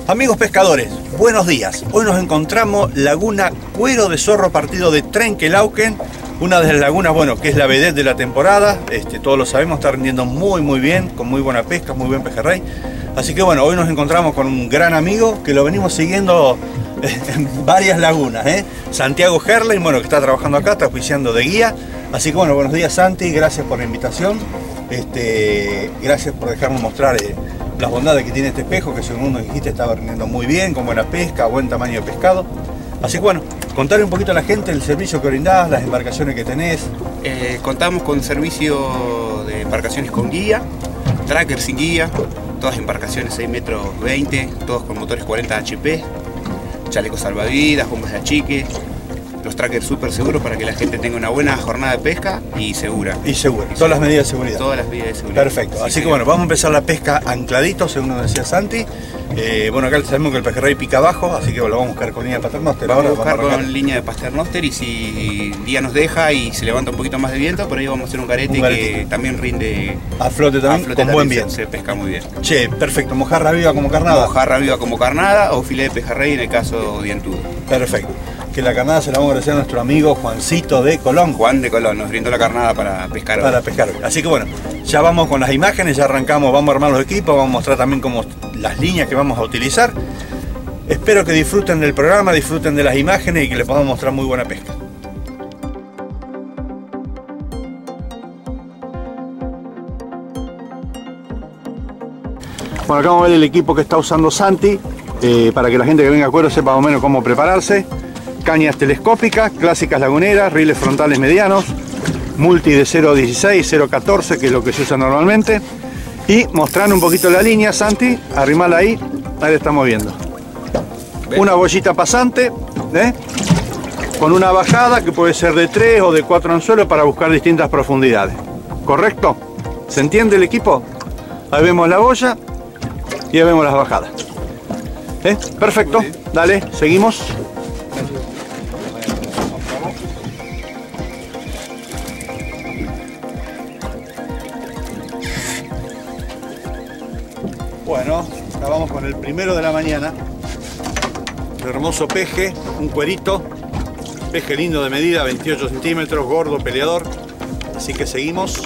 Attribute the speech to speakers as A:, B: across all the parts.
A: Amigos pescadores, buenos días. Hoy nos encontramos Laguna Cuero de Zorro partido de Trenquelauquen, una de las lagunas, bueno, que es la vedette de la temporada. Todos lo sabemos, está rindiendo muy bien, con muy buena pesca, muy buen pejerrey. Así que bueno, hoy nos encontramos con un gran amigo que lo venimos siguiendo en varias lagunas, Santiago Herlein, bueno, que está trabajando acá, está auspiciando de guía. Así que bueno, buenos días Santi, gracias por la invitación. Gracias por dejarnos mostrar las bondades que tiene este espejo, que según nos dijiste estaba rindiendo muy bien, con buena pesca, buen tamaño de pescado. Así que bueno, contarle un poquito a la gente el servicio que brindás, las embarcaciones que tenés.
B: Contamos con servicio de embarcaciones con guía, tracker sin guía, todas embarcaciones 6 metros 20, todos con motores 40 HP, chalecos salvavidas, bombas de achique, los trackers súper seguros para que la gente tenga una buena jornada de pesca y segura.
A: Todas las medidas de seguridad.
B: Todas las medidas de seguridad.
A: Perfecto. Así que bueno, vamos a empezar la pesca ancladito, según nos decía Santi. Bueno, acá sabemos que el pejerrey pica abajo, así que lo vamos a buscar con línea de paternoster.
B: Vamos a buscar con línea de paternoster y si el día nos deja y se levanta un poquito más de viento, por ahí vamos a hacer un carete que también rinde
A: a flote también, con buen viento.
B: Se pesca muy bien.
A: Che, perfecto. ¿Mojarra viva como carnada?
B: Mojarra viva como carnada o filete de pejerrey en el caso dientudo.
A: Perfecto. Que la carnada se la vamos a agradecer a nuestro amigo Juancito de Colón.
B: Juan de Colón nos brindó la carnada para pescar hoy.
A: Para pescar hoy. Así que bueno, ya vamos con las imágenes, ya arrancamos, vamos a armar los equipos, vamos a mostrar también como las líneas que vamos a utilizar. Espero que disfruten del programa, disfruten de las imágenes y que les podamos mostrar muy buena pesca. Bueno, acá vamos a ver el equipo que está usando Santi, para que la gente que venga a Cuero sepa más o menos cómo prepararse. Cañas telescópicas, clásicas laguneras, riles frontales medianos, multi de 0.16, 0.14, que es lo que se usa normalmente. Y mostrando un poquito la línea, Santi, arrimala ahí la estamos viendo. Una bollita pasante, con una bajada que puede ser de 3 o de 4 anzuelos para buscar distintas profundidades. ¿Correcto? ¿Se entiende el equipo? Ahí vemos la boya y ahí vemos las bajadas. Perfecto, dale, seguimos. Bueno, acá vamos con el primero de la mañana. Un hermoso peje, un cuerito. Peje lindo de medida, 28 centímetros, gordo, peleador. Así que seguimos.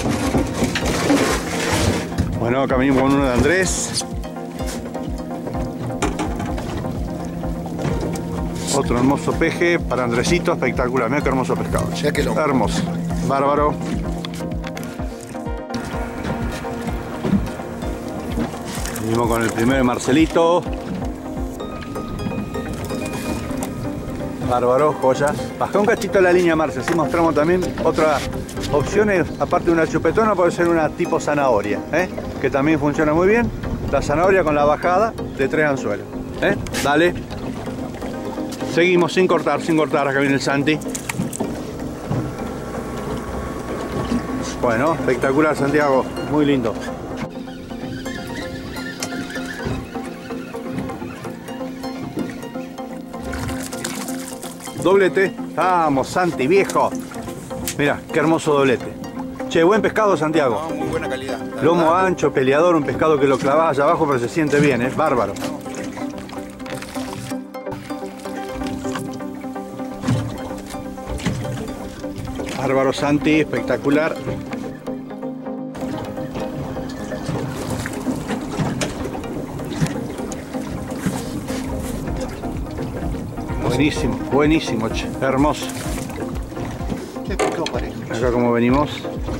A: Bueno, acá venimos con uno de Andrés. Otro hermoso peje para Andresito, espectacular. Mira qué hermoso pescado. Hermoso, bárbaro. Venimos con el primero de Marcelito. Bárbaro, joya. Baja un cachito la línea, Marce, así mostramos también otras opciones. Aparte de una chupetona, puede ser una tipo zanahoria, que también funciona muy bien. La zanahoria con la bajada de 3 anzuelos. Dale. Seguimos sin cortar, acá viene el Santi. Bueno, espectacular Santiago, muy lindo. Doblete. Vamos, Santi, viejo. Mira, qué hermoso doblete. Che, buen pescado, Santiago.
B: No, muy buena calidad.
A: Lomo ancho, peleador, un pescado que lo clavás allá abajo, pero se siente bien, es bárbaro. Bárbaro, Santi, espectacular. Buenísimo, buenísimo, che. Hermoso. Acá como venimos.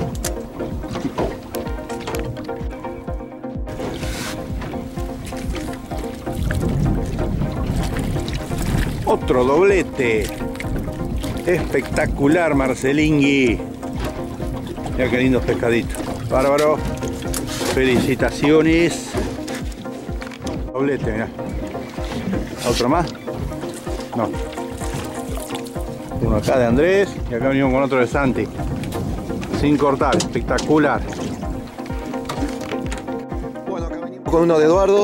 A: Otro doblete. Espectacular, Marcelingui. Mira qué lindos pescaditos. Bárbaro. Felicitaciones. Doblete, mirá. ¿Otro más? No. Uno acá de Andrés y acá venimos con otro de Santi. Sin cortar, espectacular.
C: Bueno, acá venimos con uno de Eduardo.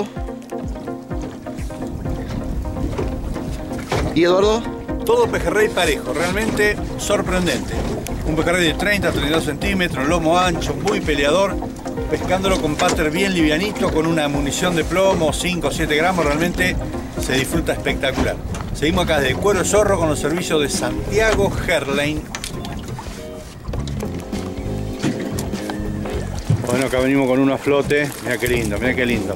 C: ¿Y Eduardo?
A: Todo pejerrey parejo, realmente sorprendente. Un pejerrey de 30 a 32 centímetros, lomo ancho, muy peleador, pescándolo con pater bien livianito, con una munición de plomo, 5 o 7 gramos, realmente se disfruta espectacular. Seguimos acá desde Cuero de Zorro con los servicios de Santiago Herlein. Bueno, acá venimos con uno a flote, mira qué lindo, mira qué lindo.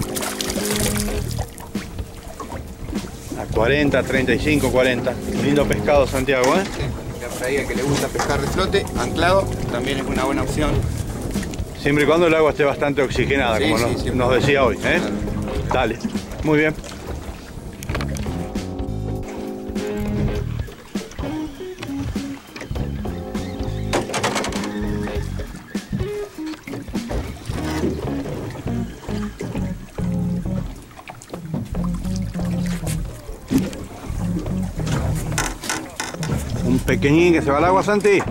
A: A 40, 35, 40. Lindo pescado, Santiago, ¿eh?
B: Sí, para ahí a que le gusta pescar de flote, anclado, también es una buena opción.
A: Siempre y cuando el agua esté bastante oxigenada,
B: Sí,
A: como
B: sí,
A: nos decía hoy, ¿eh?
B: Claro.
A: Dale, muy bien. Un pequeñín que se va al agua, Santi.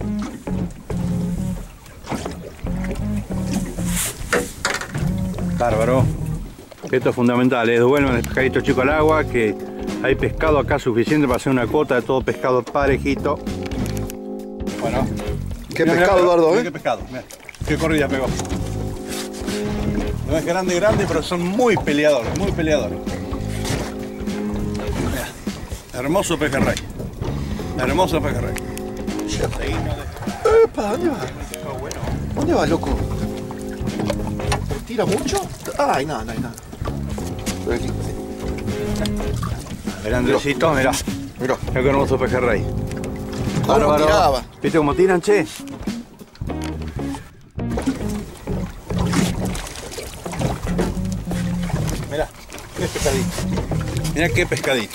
A: Bárbaro. Esto es fundamental, devuelvan el pescadito chico al agua, que hay pescado acá suficiente para hacer una cuota de todo pescado parejito. Bueno.
C: Qué pescado, Eduardo,
A: Mira
C: ¿eh?
A: qué pescado, mira. Qué corrida pegó. No es grande, pero son muy peleadores, muy peleadores. Mira. Hermoso pejerrey. Hermoso pejerrey.
C: Epa, ¿dónde va? ¿Dónde va, loco? ¿Se tira mucho? Ay, nada, no hay nada.
A: El Andresito, mirá.
C: Mirá.
A: Mirá qué hermoso pejerrey.
C: ¿Cómo
A: Bárbaro.
C: tiraba?
A: ¿Viste cómo tiran, che? Mirá, qué pescadito. Mirá qué pescadito.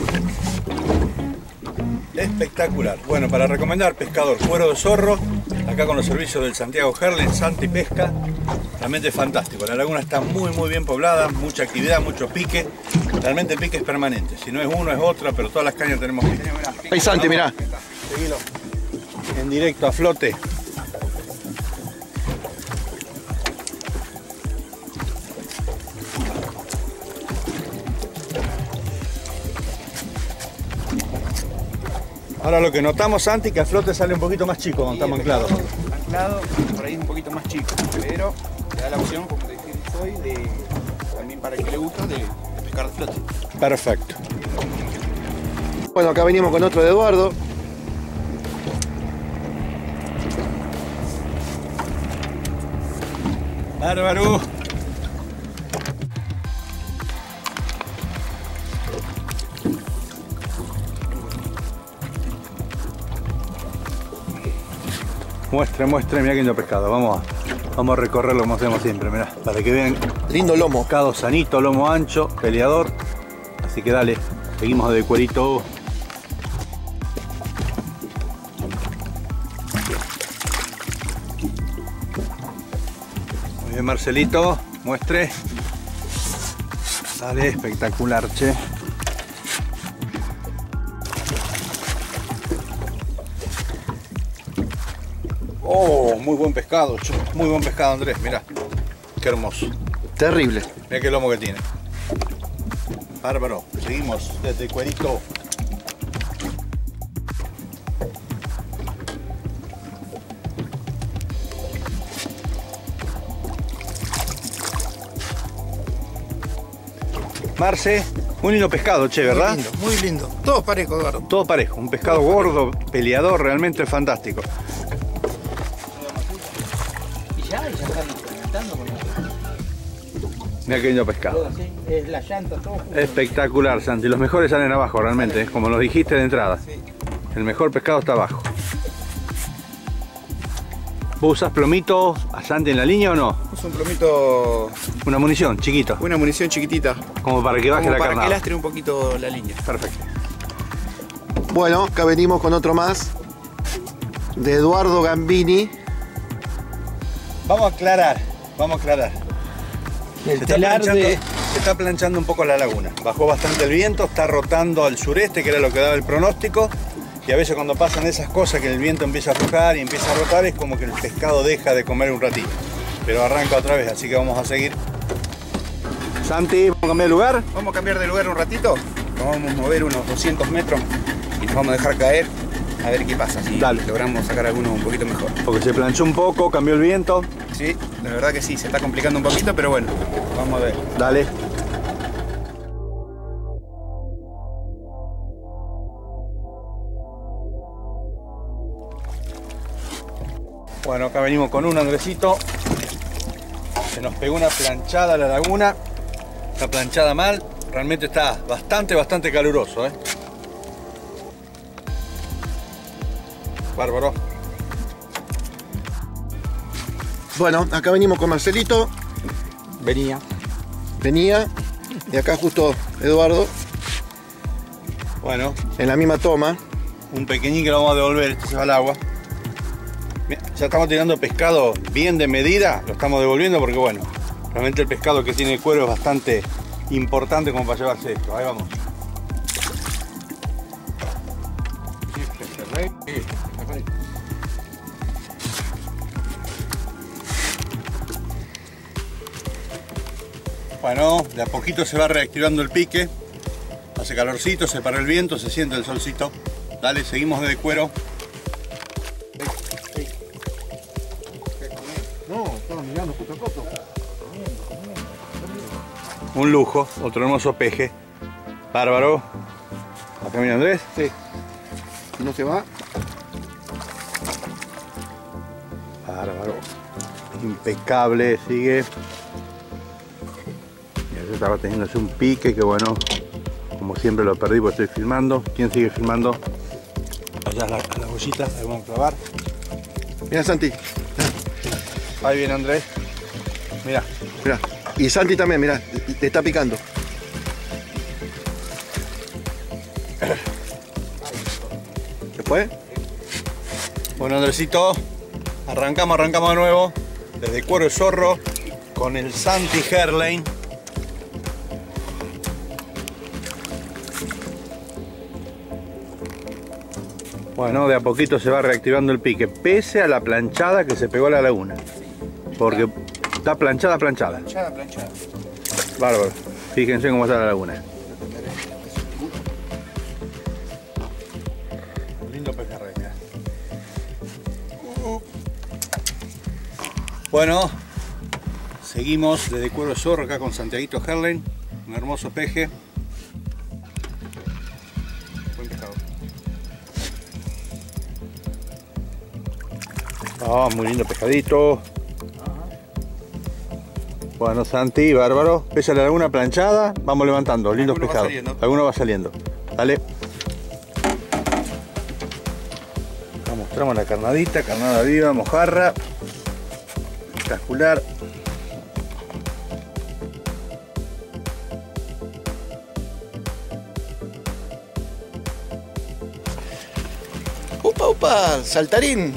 A: Espectacular. Bueno, para recomendar, pescador, Cuero de Zorro, acá con los servicios del Santiago Herlein, Santi Pesca, realmente fantástico. La laguna está muy bien poblada, mucha actividad, mucho pique. Realmente el pique es permanente. Si no es uno, es otra, pero todas las cañas tenemos pique.
C: Ahí, Santi, mirá.
A: Seguilo. En directo a flote. Ahora lo que notamos, Santi, que a flote sale un poquito más chico cuando estamos anclados.
B: Anclado, por ahí un poquito más chico, pero te da la opción, como te dije hoy, de también para el que le gusta, de pescar de flote.
A: Perfecto.
C: Bueno, acá venimos con otro de Eduardo.
A: Bárbaro. Muestre, mira qué lindo pescado. Vamos a recorrerlo como hacemos siempre, mirá, para que vean.
C: Lindo lomo.
A: Pescado sanito, lomo ancho, peleador. Así que dale, seguimos de cuerito. Muy bien, Marcelito, muestre. Dale, espectacular, che. Oh, muy buen pescado, che. Muy buen pescado, Andrés, mirá. Qué hermoso.
C: Terrible.
A: Mira qué lomo que tiene. Bárbaro. Seguimos desde cuerito. Marce, un lindo pescado, che, ¿verdad?
D: Muy lindo. Todo parejo, Eduardo.
A: Todo parejo, un pescado gordo, peleador, realmente fantástico.
D: Y ya están experimentando con
A: Mira qué lindo pescado.
D: todo así. Es la llanta, todo junto.
A: Espectacular, Santi. Los mejores salen abajo, realmente, como nos dijiste de entrada. El mejor pescado está abajo. ¿Vos usás plomito a Santi en la línea o no?
B: Es un plomito,
A: Una munición, chiquito,
B: una munición chiquitita,
A: como para que baje
B: como
A: la
B: para
A: carnada.
B: que lastre un poquito la línea.
A: Perfecto.
C: Bueno, acá venimos con otro más. De Eduardo Gambini.
A: Vamos a aclarar.
D: El
A: Se
D: telar de...
A: está planchando un poco la laguna. Bajó bastante el viento, está rotando al sureste, que era lo que daba el pronóstico. Y a veces cuando pasan esas cosas, que el viento empieza a aflojar y empieza a rotar, es como que el pescado deja de comer un ratito. Pero arranca otra vez, así que vamos a seguir. Santi, ¿vamos a cambiar de lugar?
B: Vamos a cambiar de lugar un ratito, nos vamos a mover unos 200 metros y nos vamos a dejar caer a ver qué pasa, si
A: Dale.
B: logramos sacar alguno un poquito mejor.
A: Porque se planchó un poco, cambió el viento.
B: Sí, la verdad que sí, se está complicando un poquito, pero bueno, vamos a ver.
A: Dale. Bueno, acá venimos con un Andresito. Se nos pegó una planchada a la laguna. Está planchada mal. Realmente está bastante caluroso, ¿eh? Bárbaro.
C: Bueno, acá venimos con Marcelito.
A: Venía.
C: Venía. Y acá justo Eduardo.
A: Bueno,
C: En la misma toma.
A: un pequeñín que lo vamos a devolver. Este se va al agua. Mira, ya estamos tirando pescado bien de medida. Lo estamos devolviendo porque, bueno, realmente el pescado que tiene cuero es bastante importante como para llevarse esto. Ahí vamos. Bueno, de a poquito se va reactivando el pique. Hace calorcito, se para el viento, se siente el solcito. Dale, seguimos de cuero.
C: No, estaba mirando justo coto.
A: Un lujo, otro hermoso peje. Bárbaro. Acá viene Andrés.
C: Sí. No se va.
A: Bárbaro. Impecable, sigue. Y ya estaba teniéndose un pique que, bueno, como siempre lo perdí porque estoy filmando. ¿Quién sigue filmando? Allá a la bollita, ahí vamos a clavar.
C: Mira Santi.
A: Ahí viene Andrés. Mira.
C: Mira. Y Santi también, mira, le está picando. ¿Se fue?
A: Bueno, Andresito, arrancamos de nuevo. Desde Cuero de Zorro con el Santi Herlein. Bueno, de a poquito se va reactivando el pique, pese a la planchada que se pegó a la laguna. Porque está planchada.
B: Planchada.
A: Bárbaro. Fíjense cómo está la laguna. Lindo pejerrey, mirá. Bueno, seguimos desde Cuero de Zorro acá con Santiaguito Herlein. Un hermoso peje. Buen pescado. Ah, muy lindo pescadito. Bueno, Santi, bárbaro. Pese a la laguna planchada, vamos levantando. Lindos
B: Alguno va
A: pescados.
B: saliendo.
A: Alguno va saliendo. Dale. Acá mostramos la carnadita, carnada viva, mojarra. Espectacular.
C: ¡Upa, upa! ¡Saltarín!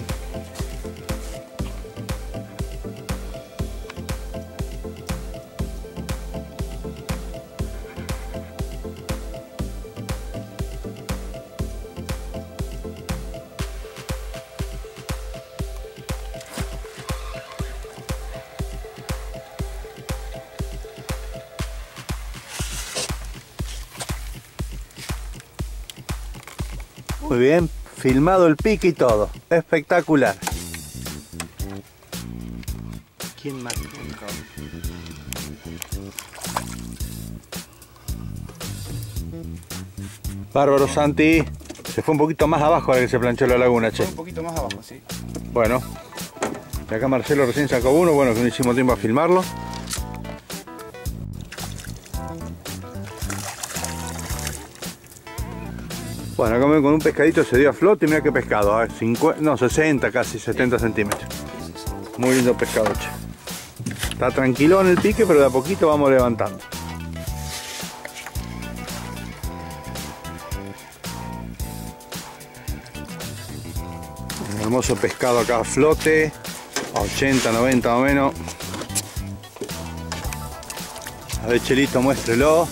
A: Muy bien, filmado el pique y todo. Espectacular. ¿Quién más? Bárbaro, Santi. Se fue un poquito más abajo a la que se planchó la laguna, che.
B: Un poquito más abajo, sí.
A: Bueno. Y acá Marcelo recién sacó uno, bueno, que no hicimos tiempo a filmarlo. Bueno, acá con un pescadito se dio a flote y mira qué pescado, a 60, casi 70 centímetros. Muy lindo pescado, che. Está tranquilo en el pique, pero de a poquito vamos levantando. Un hermoso pescado acá a flote, a 80, 90 más o menos. A ver, Chelito, muéstrelo.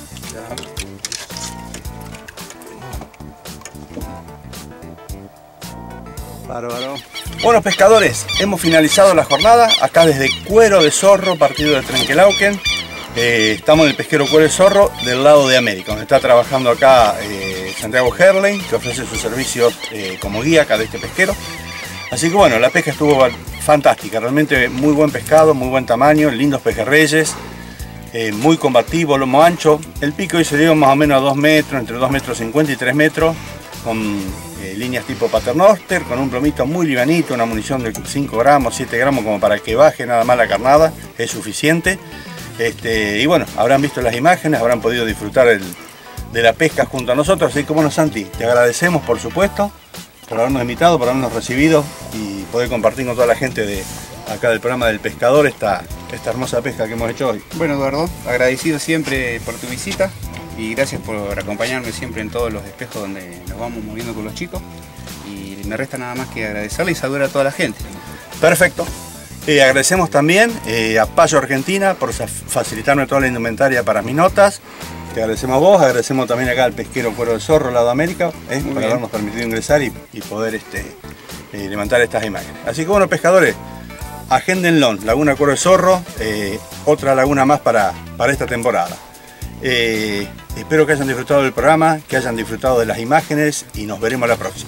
A: Bárbaro. Bueno, pescadores, hemos finalizado la jornada acá desde Cuero de Zorro, partido de Trenquelauquen. Estamos en el pesquero Cuero de Zorro del lado de América, donde está trabajando acá Santiago Herlein, que ofrece sus servicios como guía acá de este pesquero. Así que bueno, la pesca estuvo fantástica, realmente muy buen pescado, muy buen tamaño, lindos pejerreyes, muy combativo, lomo ancho. El pico hoy se dio más o menos a 2 metros, entre 2,50 metros y 3 metros, con líneas tipo paternoster, con un plomito muy livianito, una munición de 5 gramos, 7 gramos, como para que baje nada más la carnada, es suficiente. Y bueno, habrán visto las imágenes, habrán podido disfrutar de la pesca junto a nosotros. Así que bueno, Santi, te agradecemos por supuesto por habernos invitado, por habernos recibido y poder compartir con toda la gente de acá del programa del pescador esta hermosa pesca que hemos hecho hoy.
B: Bueno, Eduardo, agradecido siempre por tu visita y gracias por acompañarme siempre en todos los espejos donde nos vamos moviendo con los chicos. Y me resta nada más que agradecerle y saludar a toda la gente.
A: Perfecto. Agradecemos también a Payo Argentina por facilitarme toda la indumentaria para mis notas. Te agradecemos a vos, agradecemos también acá al pesquero Cuero de Zorro, Lado América, por habernos permitido ingresar y poder levantar estas imágenes. Así que bueno, pescadores, agéndenlo, Laguna Cuero de Zorro, otra laguna más para esta temporada. Espero que hayan disfrutado del programa, que hayan disfrutado de las imágenes y nos veremos la próxima.